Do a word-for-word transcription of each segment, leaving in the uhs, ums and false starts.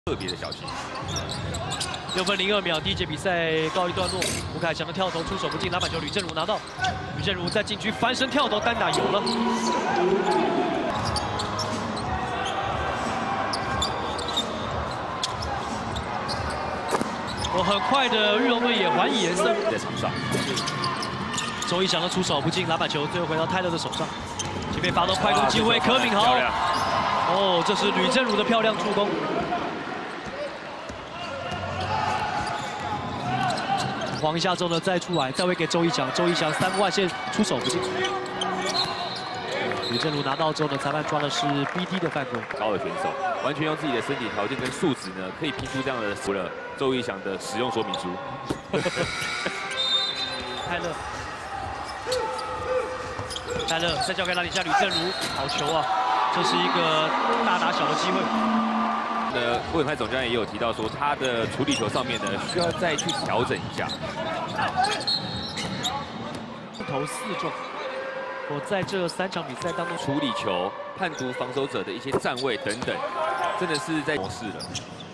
特别的小心。 六分零二秒，第一节比赛告一段落。吴凯翔的跳投出手不进，篮板球吕正如拿到。吕正如在禁区翻身跳投单打有了。我很快的玉龙队也还以颜色， 在场上。 周一翔的出手不进，篮板球最后回到泰勒的手上。前面发动快攻机会，柯敏豪。哦，这是吕正如的漂亮助攻。 晃一下之后呢，再出来，再会给周一翔。周一翔三外线出手不进。吕正如拿到之后呢，裁判抓的是 B D 的犯规。 高的选手完全用自己的身体条件跟素质呢，可以拼出这样的除了周一翔的使用说明书。 泰勒，泰勒再交给篮底下吕正如，好球啊！这是一个大打小的机会。 那郭永泰总教练也有提到说，他的处理球上面呢，需要再去调整一下。 投四中，我在这三场比赛当中， 处理球、判读防守者的一些站位等等，真的是在模式了。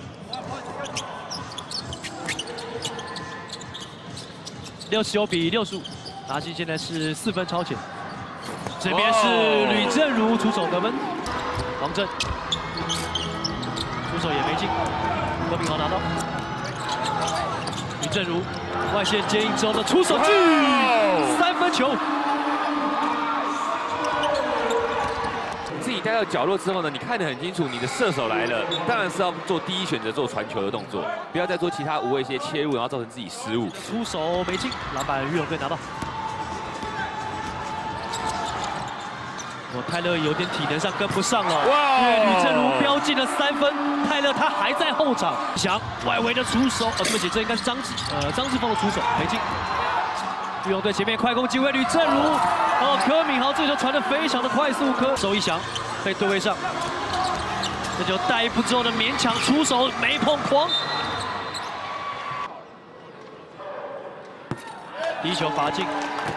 六十九比六十五，拿西现在是四分超前。这边是吕正如出手得分，王震。 出手也没进，柯敏豪拿到，吕正如外线接应之后的出手进，三分球。 自己带到角落之后呢，你看得很清楚，你的射手来了，当然是要做第一选择，做传球的动作，不要再做其他无谓一些切入，然后造成自己失误。 出手没进，篮板玉龙队拿到。 泰勒有点体能上跟不上了，因为吕正如飙进了三分，泰勒他还在后场，想外围的出手，呃，对不起，这应该是张志，呃，张志峰的出手没进。玉龙队前面快攻机会，吕正如，哦，柯敏豪这球传得非常的快速，柯周一翔被对位上，这球带一步之后的勉强出手没碰框，第一球罚进。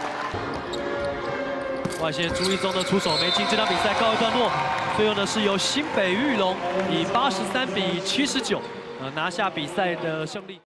外线朱一宗的出手没进，这场比赛告一段落。最后呢是由新北玉龙以八十三比七十九，呃拿下比赛的胜利。